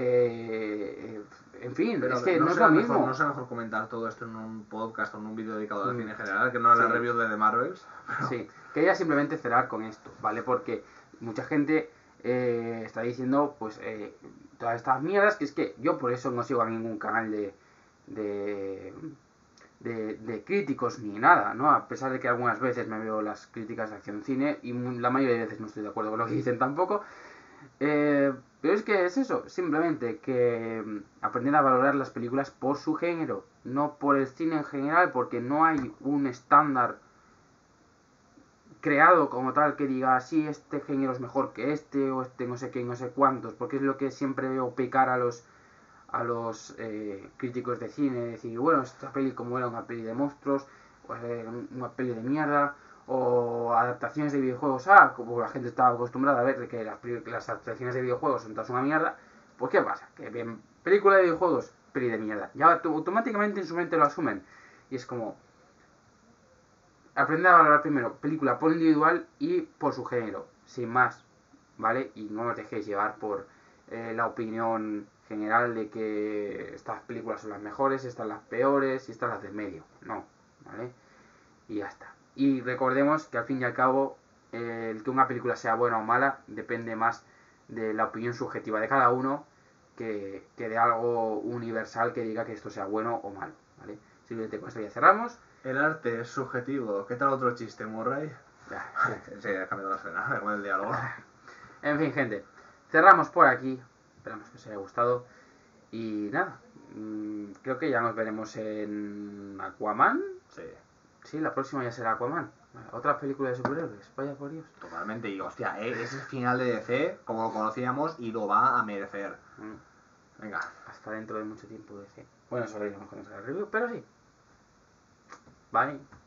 que... en fin, pero es que no es lo mismo. No será mejor comentar todo esto en un podcast o en un vídeo dedicado al cine en general, que no a la review de The Marvels. Sí, quería simplemente cerrar con esto, ¿vale? Porque mucha gente está diciendo, pues, todas estas mierdas, que es que yo por eso no sigo a ningún canal de, de críticos ni nada, ¿no? A pesar de que algunas veces me veo las críticas de Acción Cine y la mayoría de veces no estoy de acuerdo con lo que dicen tampoco. Pero es que es eso, simplemente que aprender a valorar las películas por su género, no por el cine en general, porque no hay un estándar creado como tal que diga, sí, este género es mejor que este, o este no sé qué, no sé cuántos, porque es lo que siempre veo pecar a los críticos de cine, decir, bueno, esta peli como era una peli de monstruos, o una peli de mierda, O adaptaciones de videojuegos, como la gente estaba acostumbrada a ver que las adaptaciones de videojuegos son todas una mierda, pues ¿qué pasa? Que bien, película de videojuegos, peli de mierda. Ya automáticamente en su mente lo asumen. Y es como, aprender a valorar primero película por individual y por su género, sin más, ¿vale? Y no os dejéis llevar por la opinión general de que estas películas son las mejores, estas las peores y estas las del medio. No, ¿vale? Y ya está. Y recordemos que al fin y al cabo, el que una película sea buena o mala depende más de la opinión subjetiva de cada uno que de algo universal que diga que esto sea bueno o malo, ¿vale? Simplemente con esto ya cerramos. El arte es subjetivo. ¿Qué tal otro chiste, Murray? Ah, Sí, he cambiado la escena, con el diálogo. En fin, gente, cerramos por aquí. Esperamos que os haya gustado. Y nada, creo que ya nos veremos en Aquaman. Sí, Sí, la próxima ya será Aquaman. Otra película de superhéroes, vaya por Dios. totalmente. Y hostia, es el final de DC como lo conocíamos y lo va a merecer. Venga. Hasta dentro de mucho tiempo DC. Bueno, eso lo diremos con nuestra review, pero sí. Bye.